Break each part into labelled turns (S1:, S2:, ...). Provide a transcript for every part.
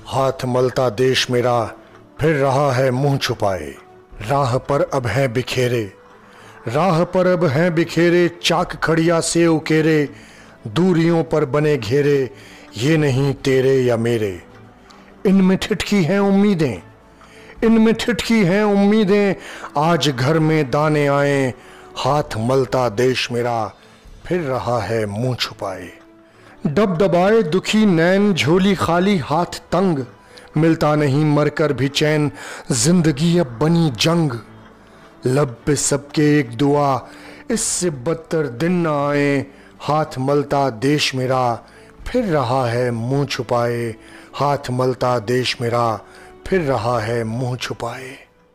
S1: हाथ मलता देश मेरा फिर रहा है मुंह छुपाए। राह पर अब हैं बिखेरे, राह पर अब हैं बिखेरे, चाक खड़िया से उकेरे, दूरियों पर बने घेरे, ये नहीं तेरे या मेरे। इनमें ठिठकी हैं उम्मीदें, इनमें ठिठकी हैं उम्मीदें, आज घर में दाने आए, हाथ मलता देश मेरा फिर रहा है मुंह छुपाए। डब दबाए दुखी नैन, झोली खाली हाथ तंग, मिलता नहीं मरकर भी चैन, जिंदगी अब बनी जंग। लब पे सबके एक दुआ, इससे बदतर दिन न आए, हाथ मलता देश मेरा फिर रहा है मुंह छुपाए। हाथ मलता देश मेरा फिर रहा है मुंह छुपाए।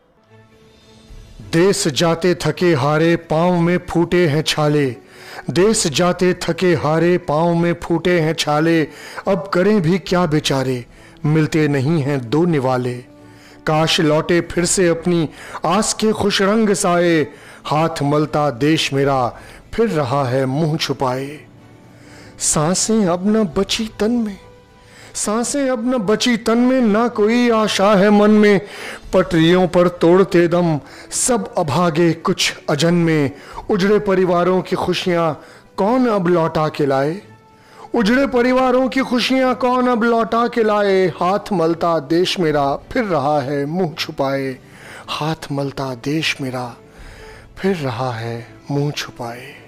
S1: देश जाते थके हारे, पांव में फूटे हैं छाले, देश जाते थके हारे, पांव में फूटे हैं छाले, अब करें भी क्या बेचारे, मिलते नहीं हैं दो निवाले। काश लौटे फिर से अपनी आस के खुश रंग साए, हाथ मलता देश मेरा फिर रहा है मुंह छुपाए। सांसें अब न बची तन में, सांसें अब न बची तन में, ना कोई आशा है मन में, पटरियों पर तोड़ते दम सब अभागे कुछ अजन में। उजड़े परिवारों की खुशियां कौन अब लौटा के लाए, उजड़े परिवारों की खुशियां कौन अब लौटा के लाए, हाथ मलता देश मेरा फिर रहा है मुंह छुपाए। हाथ मलता देश मेरा फिर रहा है मुंह छुपाए।